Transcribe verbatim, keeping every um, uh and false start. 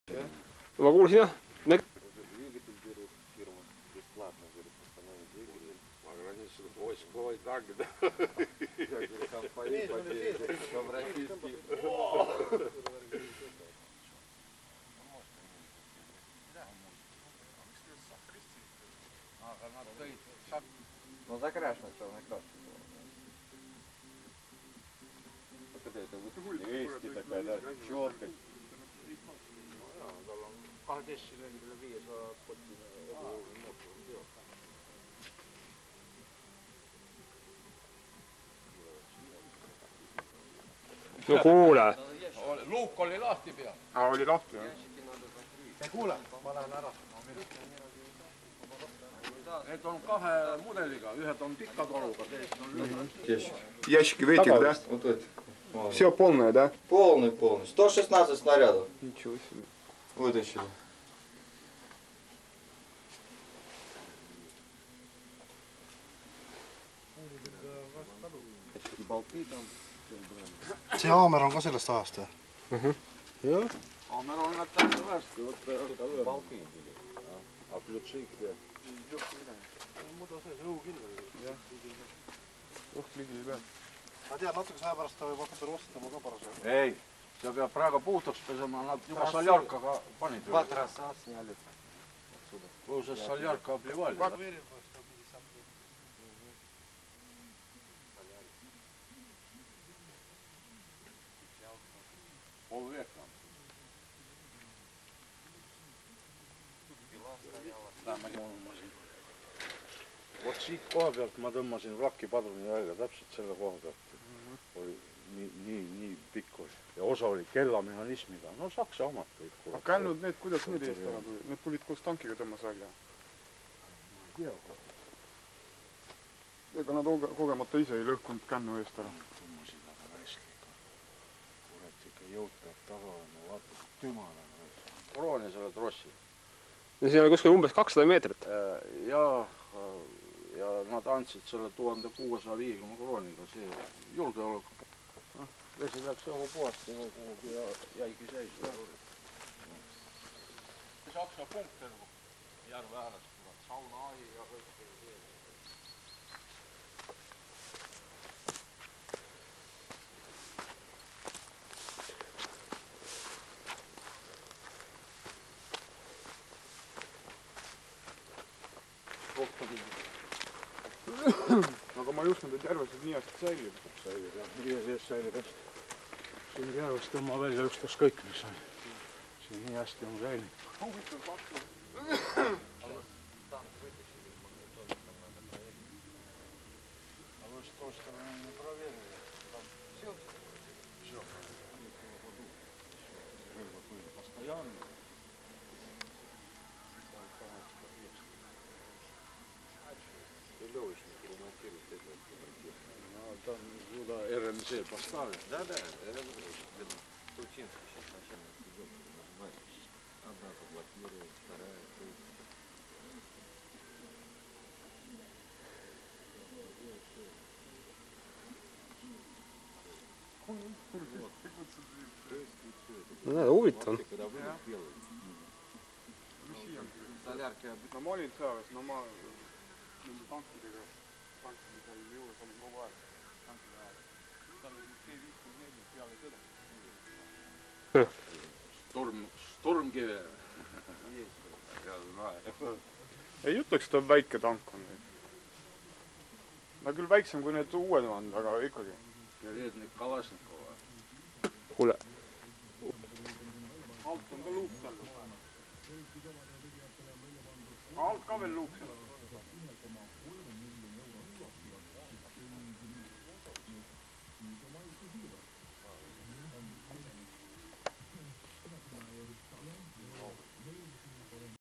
Ma kuulsin jah. No zagrasz na czarne kroczki. Eesti такая, да, четкость. No kuule. Luuk oli lahti peal. Aa, oli lahti, jah? Ei kuule, ma lähen ära. Need on kahe mudeliga, ühed on pika toruga, teised on lühemad. Ящики вытек, да? Вот это. Все полное, да? Полный, полный. сто шестнадцать снарядов. Ничего себе. Вытащили. See haamer on ka sellest ajast või? Jah. Haamer on nad täpselt värske, võtta jalga lööma. Palki. A ключик ja. Muidu see õukilve. Jah. Oht ligi ei pea. Ma tean, natuke saja pärast ta võib hakata rostama ka parasjagu. Ei, see peab praegu puhtaks pesema, nad juba saljarkaga panid. Патраса сняли. Вы уже солярка обливали, да? Полвека. Vot siit koha pealt ma tõmmasin vraki padruni välja, täpselt selle koha pealt. Oli nii, nii, nii pikk oli. Ja osa oli kellamehhanismiga. No saksa omad kõik. Aga kännud need, kuidas need eest ära tulid? Need tulid koos tankiga tõmmas välja. Ega nad kogemata ise ei lõhkunud kännu eest ära. Tõmmasin aga värsliga. Kurat ikka jõud peab taga olema, vaata, tümana. Krooni selle trossi. Ja siin oli kuskil umbes kakssada meetrit. Ja, ja nad andsid selle tuhande kuuesaja viiekümne krooniga, see julgeoleku. Vesi läks õhu puhast ja kuhugi ja jäigi seisma. Saksa punkt tervu järve ääres, sauna ahi ja kõik. Aga ma ei uskunud, et järvesed nii hästi säilib. Säilib, jah. Meie sees säilib hästi. Siin järvest tõmma välja ükskõik kõik, mis on. Siin nii hästi on säilib. Huvitav pakku. А вы с той стороны не проверили? Там все? Все. Рыба были постоянно. Там туда эр эм зэ поставили. Да, да, это Тучинский сейчас начальник идет, нажимает. Одна заблокирует, вторая. No näed, huvitav. No ma olin sõjaväes, no ma nende tankidega tankidega seal juures olin kogu aeg tankide ajal. Seal oli T viiskümmend neli peale sõda. Storm, stormkive. Ei ütleks, et ta väike tank on. No küll väiksem kui need uued on, aga ikkagi. Ja Rednik Kalasnikova. Kuule. Alt on ka luuk seal. Alt ka veel luuk seal.